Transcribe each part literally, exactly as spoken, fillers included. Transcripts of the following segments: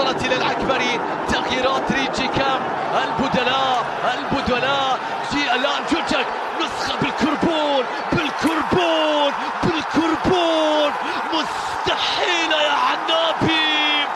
وصلت إلى العكبري. تغييرات ريجي كام، البدلاء البدلاء جي الآن جوجك، نسخة بالكربون بالكربون بالكربون. مستحيلة يا عنابي،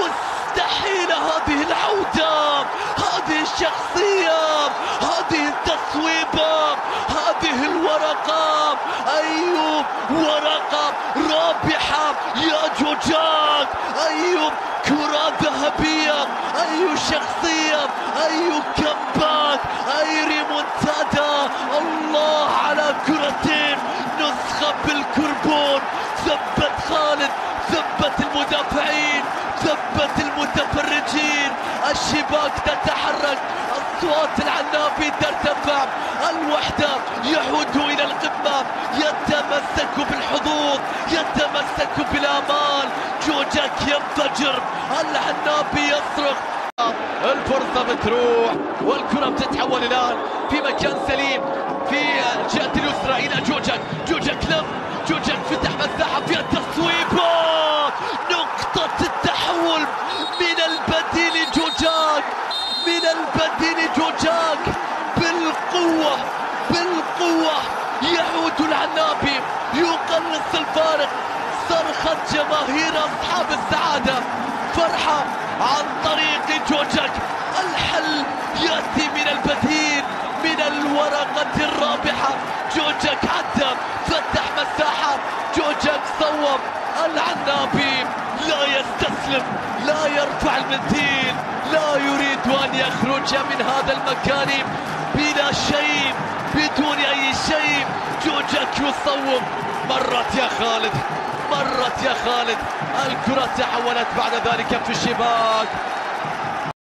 مستحيلة هذه العودة، هذه الشخصية، هذه التصويبة، هذه الورقة. أيوب ورقة رابحة يا جوجاك، أيوب كرة ذهبية، أي شخصية، أي كمباك، أي ريمونتادا. الله على كرتين، نسخة بالكربون. ثبت خالد، ثبت المدافعين، ثبت المتفرجين. الشباك تتحرك، أصوات العنابي ترتفع. الوحدة يعود إلى القمة، يتمسك بالحظوظ، يتمسك بالآمال. جوجك ينفجر، العنابي يصرخ. الفرصة بتروح والكرة بتتحول الآن في مكان سليم في الجهة اليسرى إلى جوجك. جوجك لم، جوجك فتح مساحة فيها التصويبة. نقطة التحول من البديل جوجاك، من البديل جوجاك بالقوة بالقوة. يعود العنابي، يقلص الفارق. صرخة جماهير أصحاب السعادة، فرحة عن طريق جوجك. الحل يأتي من البديل، من الورقة الرابحة. جوجك عدى، فتح مساحة، جوجك صوب. العنابي لا يستسلم، لا يرفع المنديل، لا يريد أن يخرج من هذا المكان بلا شيء، بدون أي شيء. جوجك يصوب. مرت يا خالد، مرت يا خالد. الكرة تحولت بعد ذلك في الشباك.